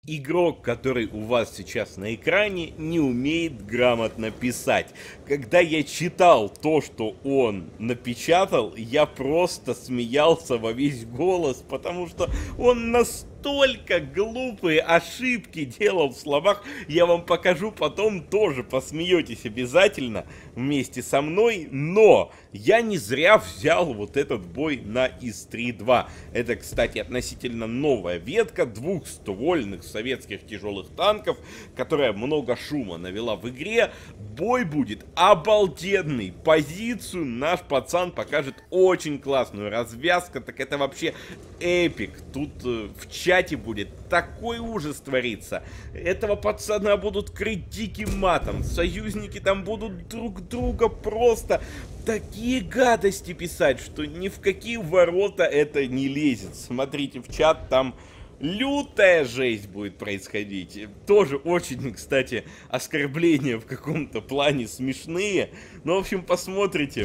Игрок, который у вас сейчас на экране, не умеет грамотно писать. Когда я читал то, что он напечатал, я просто смеялся во весь голос, потому что он настолько глупые ошибки делал в словах. Я вам покажу потом, тоже посмеетесь обязательно вместе со мной. Но я не зря взял вот этот бой на ИС-3-2. Это, кстати, относительно новая ветка двухствольных советских тяжелых танков, которая много шума навела в игре. Бой будет обалденный. Позицию наш пацан покажет очень классную. Развязка, так это вообще эпик. Тут в чате будет такой ужас твориться. Этого пацана будут крыть диким матом. Союзники там будут друг друга просто такие гадости писать, что ни в какие ворота это не лезет. Смотрите в чат, там лютая жесть будет происходить. Тоже очень, кстати, оскорбления в каком-то плане смешные. Ну, в общем, посмотрите.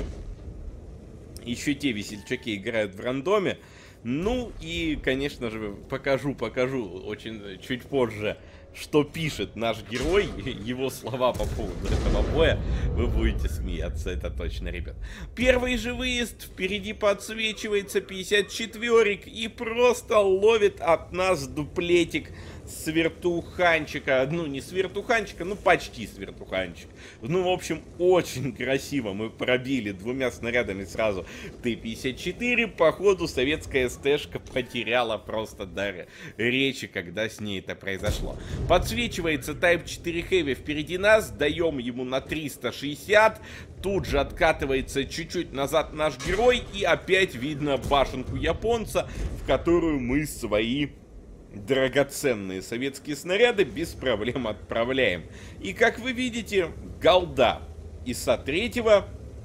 Еще те весельчаки играют в рандоме. Ну и, конечно же, покажу очень чуть позже, что пишет наш герой, его слова по поводу этого боя. Вы будете смеяться, это точно, ребят. Первый же выезд, впереди подсвечивается 54-ик и просто ловит от нас дуплетик с вертуханчика. Ну, не с вертуханчика, ну почти с вертуханчик. Ну, в общем, очень красиво мы пробили двумя снарядами сразу Т-54. Походу, советская СТшка потеряла просто дар речи, когда с ней это произошло. Подсвечивается Type 4 Heavy впереди нас, даем ему на 360. Тут же откатывается чуть-чуть назад наш герой, и опять видно башенку японца, в которую мы свои драгоценные советские снаряды без проблем отправляем. И как вы видите, голда ИСа-3,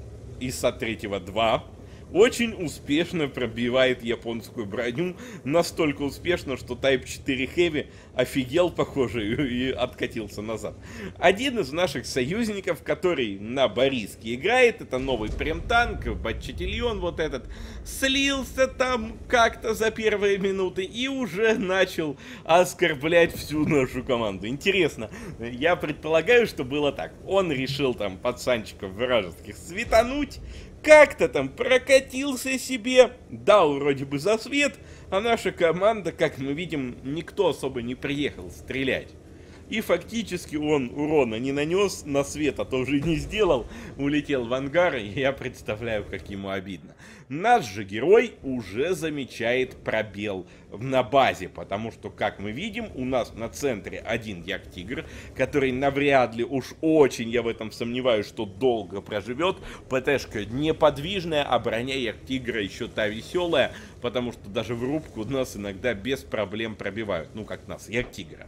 ИСа-3 2 очень успешно пробивает японскую броню. Настолько успешно, что Type 4 Heavy офигел, похоже, и откатился назад. Один из наших союзников, который на Бориске играет, это новый прем-танк, Батчетильон вот этот, слился там как-то за первые минуты и уже начал оскорблять всю нашу команду. Интересно, я предполагаю, что было так. Он решил там пацанчиков вражеских светануть, как-то там прокатился себе, дал вроде бы засвет, а наша команда, как мы видим, никто особо не приехал стрелять. И фактически он урона не нанес, на света тоже не сделал, улетел в ангар, и я представляю, как ему обидно. Наш же герой уже замечает пробел на базе, потому что, как мы видим, у нас на центре один Як-Тигр, который навряд ли, уж очень я в этом сомневаюсь, что долго проживет. ПТшка неподвижная, а броня Як-Тигра еще та веселая, потому что даже в рубку нас иногда без проблем пробивают, ну как нас, Як-Тигра.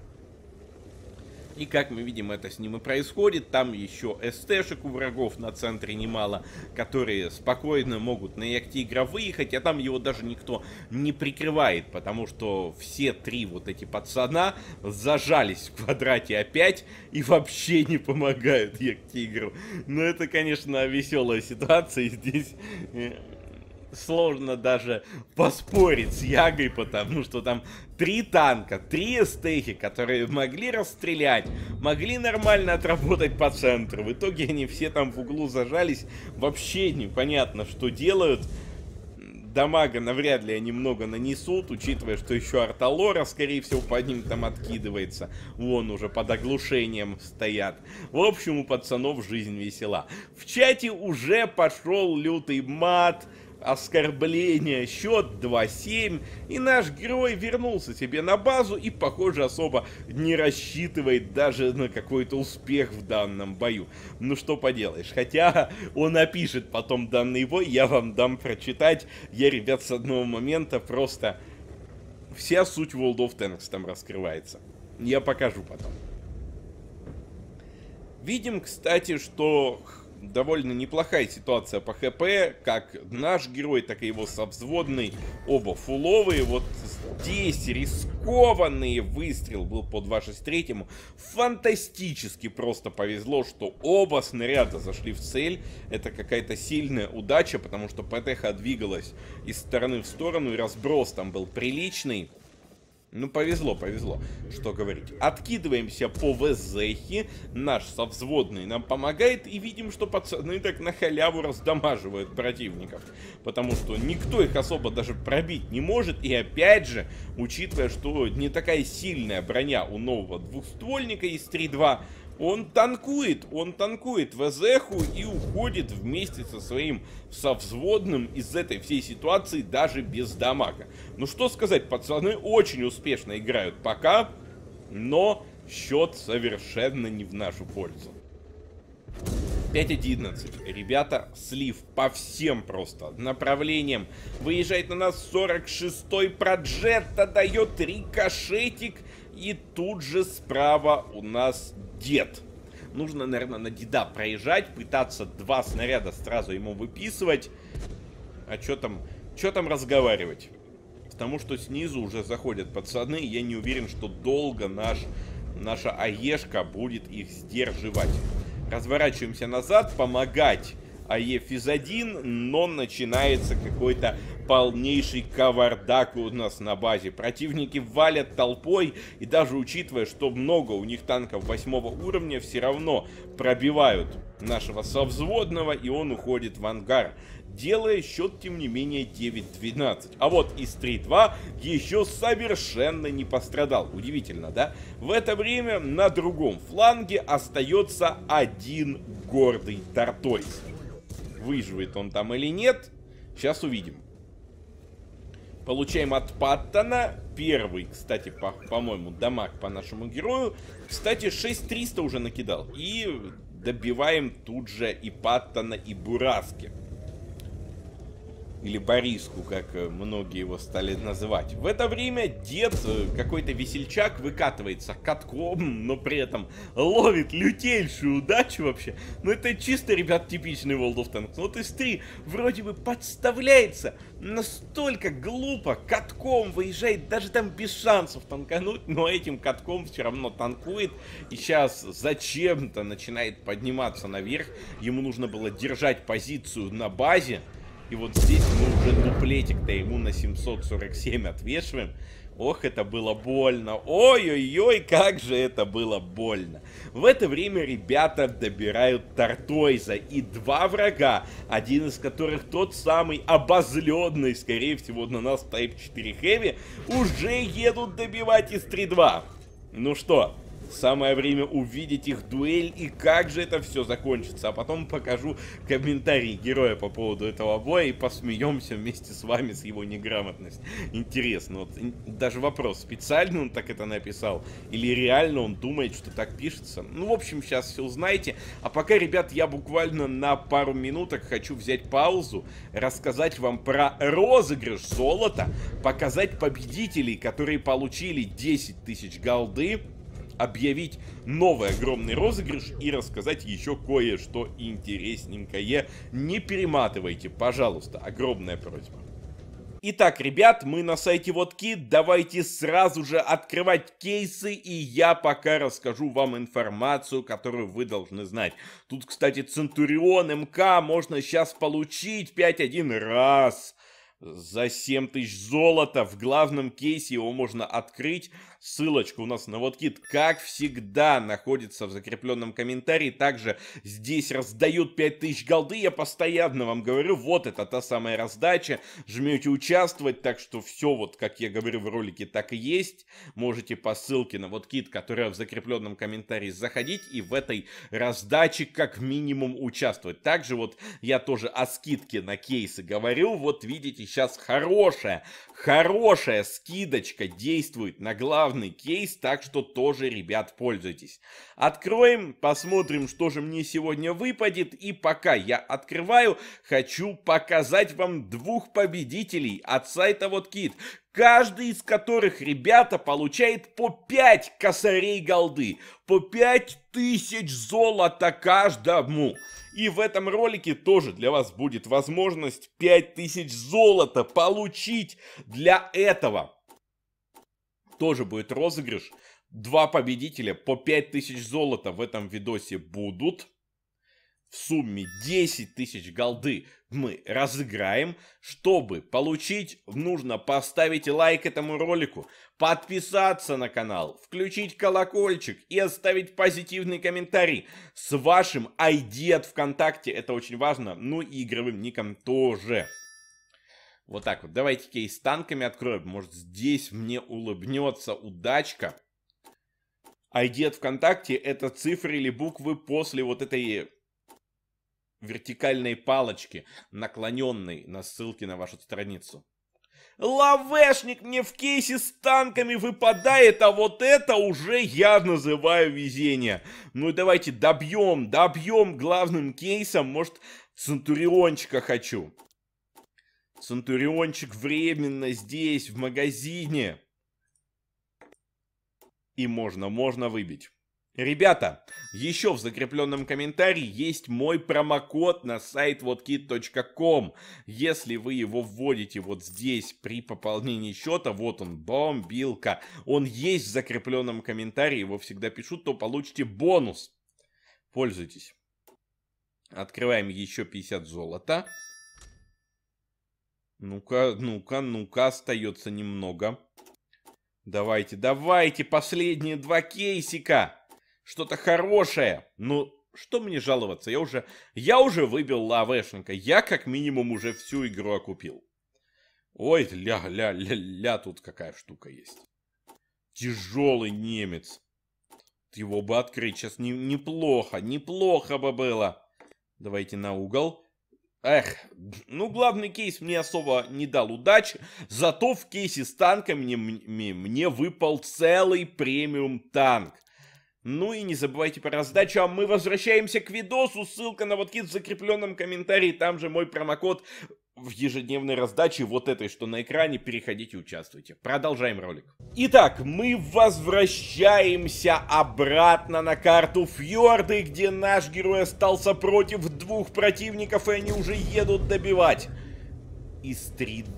И как мы видим, это с ним и происходит. Там еще СТшек у врагов на центре немало, которые спокойно могут на Як-Тигра выехать, а там его даже никто не прикрывает, потому что все три вот эти пацана зажались в квадрате опять и вообще не помогают Як-Тигру. Но это, конечно, веселая ситуация здесь. Сложно даже поспорить с Ягой, потому что там три танка, три эстехи, которые могли расстрелять, могли нормально отработать по центру. В итоге они все там в углу зажались, вообще непонятно, что делают. Дамага навряд ли они много нанесут, учитывая, что еще Арталора, скорее всего, под ним там откидывается. Вон уже под оглушением стоят. В общем, у пацанов жизнь весела. В чате уже пошел лютый мат, оскорбление, счет 2-7, и наш герой вернулся себе на базу и, похоже, особо не рассчитывает даже на какой-то успех в данном бою. Ну что поделаешь, хотя он опишет потом данный бой, я вам дам прочитать. Я, ребят, с одного момента просто вся суть World of Tanks там раскрывается. Я покажу потом. Видим, кстати, что довольно неплохая ситуация по ХП, как наш герой, так и его совзводный, оба фуловые. Вот здесь рискованный выстрел был по 263-му. Фантастически просто повезло, что оба снаряда зашли в цель. Это какая-то сильная удача, потому что ПТХ двигалась из стороны в сторону, и разброс там был приличный. Ну, повезло, повезло, что говорить. Откидываемся по ВЗХе, наш совзводный нам помогает, и видим, что пацаны так на халяву раздамаживают противников. Потому что никто их особо даже пробить не может, и опять же, учитывая, что не такая сильная броня у нового двухствольника из 3.2, он танкует ВЗХу и уходит вместе со своим совзводным из этой всей ситуации даже без дамага. Ну что сказать, пацаны очень успешно играют пока, но счет совершенно не в нашу пользу. 5-11. Ребята, слив по всем просто направлениям. Выезжает на нас 46-й Проджетта, дает рикошетик. И тут же справа у нас дед. Нужно, наверное, на деда проезжать, пытаться 2 снаряда сразу ему выписывать. А что там разговаривать? Потому что снизу уже заходят пацаны, и я не уверен, что долго наша АЕшка будет их сдерживать. Разворачиваемся назад, помогать АЕ Физ-1, но начинается какой-то полнейший кавардак у нас на базе. Противники валят толпой, и даже учитывая, что много у них танков 8-го уровня, все равно пробивают нашего совзводного, и он уходит в ангар, делая счет, тем не менее, 9-12. А вот из 3-2 еще совершенно не пострадал. Удивительно, да? В это время на другом фланге остается один гордый Торторис. Выживет он там или нет, сейчас увидим. Получаем от Паттона первый, кстати, по-моему, дамаг по нашему герою. Кстати, 6300 уже накидал. И добиваем тут же и Паттона, и Бураски. Или Бориску, как многие его стали называть. В это время дед, какой-то весельчак, выкатывается катком, но при этом ловит лютейшую удачу вообще. Ну это чисто, ребят, типичный World of Tanks. Вот из 3 вроде бы подставляется, настолько глупо, катком выезжает, даже там без шансов танкануть, но этим катком все равно танкует. И сейчас зачем-то начинает подниматься наверх. Ему нужно было держать позицию на базе. И вот здесь мы уже дуплетик-то ему на 747 отвешиваем. Ох, это было больно. Ой-ой-ой, как же это было больно. В это время ребята добирают Торториза. И 2 врага, один из которых тот самый обозленный, скорее всего, на нас Type 4 Heavy, уже едут добивать из 3-2. Ну что? Самое время увидеть их дуэль и как же это все закончится. А потом покажу комментарий героя по поводу этого боя и посмеемся вместе с вами с его неграмотностью. Интересно, вот даже вопрос, специально он так это написал или реально он думает, что так пишется. Ну, в общем, сейчас все узнаете. А пока, ребят, я буквально на пару минуток хочу взять паузу, рассказать вам про розыгрыш золота, показать победителей, которые получили 10 тысяч голды, объявить новый огромный розыгрыш и рассказать еще кое-что интересненькое. Не перематывайте, пожалуйста, огромная просьба. Итак, ребят, мы на сайте WotKit, давайте сразу же открывать кейсы, и я пока расскажу вам информацию, которую вы должны знать. Тут, кстати, Центурион МК можно сейчас получить 5-1 раз. За 7000 золота в главном кейсе его можно открыть. Ссылочка у нас на WotKit, как всегда, находится в закрепленном комментарии. Также здесь раздают 5000 голды. Я постоянно вам говорю, вот это та самая раздача. Жмете участвовать, так что все, вот как я говорю в ролике, так и есть. Можете по ссылке на WotKit, которая в закрепленном комментарии, заходить и в этой раздаче как минимум участвовать. Также вот я тоже о скидке на кейсы говорю. Вот видите, сейчас хорошая скидочка действует на главный кейс, так что тоже, ребят, пользуйтесь. Откроем, посмотрим, что же мне сегодня выпадет. И пока я открываю, хочу показать вам 2 победителей от сайта WotKit. Каждый из которых, ребята, получает по 5 косарей голды, по 5000 золота каждому. И в этом ролике тоже для вас будет возможность 5000 золота получить. Для этого тоже будет розыгрыш. 2 победителя по 5000 золота в этом видосе будут. В сумме 10 тысяч голды мы разыграем. Чтобы получить, нужно поставить лайк этому ролику, подписаться на канал, включить колокольчик и оставить позитивный комментарий с вашим ID от ВКонтакте. Это очень важно. Ну и игровым ником тоже. Вот так вот. Давайте кейс с танками откроем. Может, здесь мне улыбнется удачка. ID от ВКонтакте — это цифры или буквы после вот этой вертикальной палочки, наклоненной на ссылке на вашу страницу. Лавешник мне в кейсе с танками выпадает, а вот это уже я называю везение. Ну и давайте добьем главным кейсом. Может, Центуриончика хочу. Центуриончик временно здесь, в магазине. И можно выбить. Ребята, еще в закрепленном комментарии есть мой промокод на сайт wotkit.com. Если вы его вводите вот здесь при пополнении счета, вот он, бомбилка, он есть в закрепленном комментарии, его всегда пишут, то получите бонус. Пользуйтесь. Открываем еще 50 золота. Ну-ка, остается немного. Давайте, последние два кейсика. Что-то хорошее. Ну, что мне жаловаться? Я уже выбил лавешника. Я как минимум уже всю игру окупил. Ой, тут какая штука есть. Тяжелый немец. Его бы открыть сейчас неплохо бы было. Давайте на угол. Эх, ну главный кейс мне особо не дал удачи, зато в кейсе с танками мне выпал целый премиум танк. Ну и не забывайте про раздачу, а мы возвращаемся к видосу, ссылка на WotKit в закрепленном комментарии, там же мой промокод в ежедневной раздаче вот этой, что на экране, переходите, участвуйте. Продолжаем ролик. Итак, мы возвращаемся обратно на карту Фьорды, где наш герой остался против двух противников, и они уже едут добивать. Из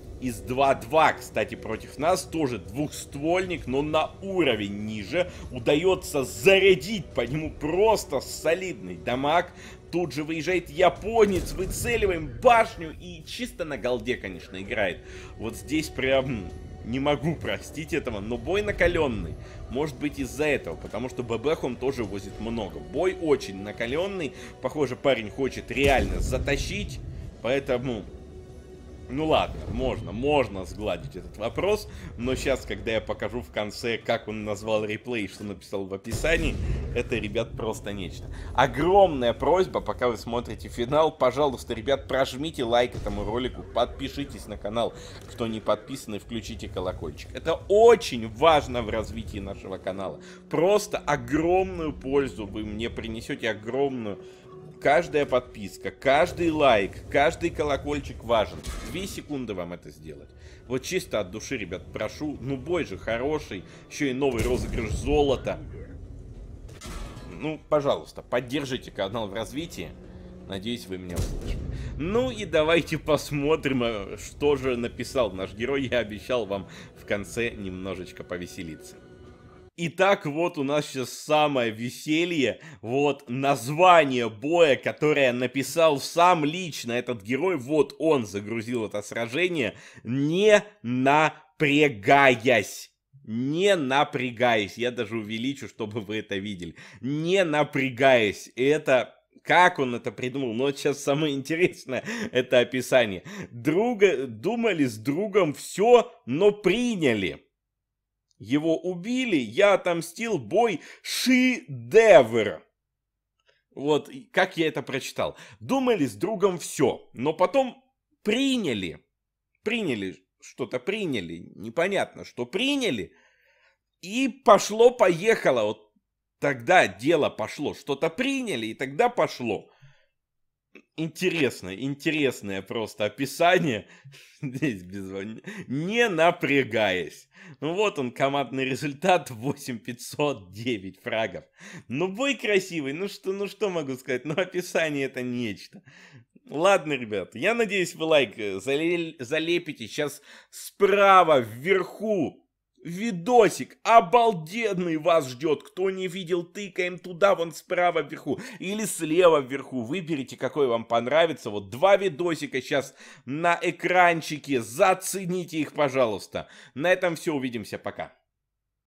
2-2, кстати, против нас тоже двухствольник, но на уровень ниже. Удается зарядить по нему просто солидный дамаг. Тут же выезжает японец, выцеливаем башню и чисто на голде, конечно, играет. Вот здесь прям не могу простить этого, но бой накаленный. Может быть из-за этого, потому что ББХ он тоже возит много. Бой очень накаленный, похоже, парень хочет реально затащить, поэтому... Ну ладно, можно сгладить этот вопрос, но сейчас, когда я покажу в конце, как он назвал реплей, что написал в описании, это, ребят, просто нечто. Огромная просьба, пока вы смотрите финал, пожалуйста, ребят, прожмите лайк этому ролику, подпишитесь на канал, кто не подписан, и включите колокольчик. Это очень важно в развитии нашего канала. Просто огромную пользу вы мне принесете, огромную. Каждая подписка, каждый лайк, каждый колокольчик важен. 2 секунды вам это сделать. Вот чисто от души, ребят, прошу. Ну, бой же хороший. Еще и новый розыгрыш золота. Ну, пожалуйста, поддержите канал в развитии. Надеюсь, вы меня услышите. Ну и давайте посмотрим, что же написал наш герой. Я обещал вам в конце немножечко повеселиться. Итак, вот у нас сейчас самое веселье, вот название боя, которое написал сам лично этот герой, вот он загрузил это сражение, не напрягаясь. Не напрягаясь, я даже увеличу, чтобы вы это видели. Не напрягаясь, это... Как он это придумал? Ну, вот сейчас самое интересное, это описание. Думали с другом все, но приняли. Его убили, я отомстил, бой шедевр. Вот, как я это прочитал. Думали с другом все, но потом приняли. Что-то приняли, непонятно, что приняли. И пошло-поехало. Вот тогда дело пошло. Что-то приняли, и тогда пошло. Интересное просто описание. Здесь не напрягаясь. Ну вот он, командный результат, 8509 фрагов. Ну бой красивый, ну что могу сказать, ну описание это нечто. Ладно, ребята, я надеюсь, вы лайк залепите. Сейчас справа вверху видосик обалденный вас ждет. Кто не видел, тыкаем туда, вон справа вверху. Или слева вверху. Выберите, какой вам понравится. Вот 2 видосика сейчас на экранчике. Зацените их, пожалуйста. На этом все. Увидимся. Пока.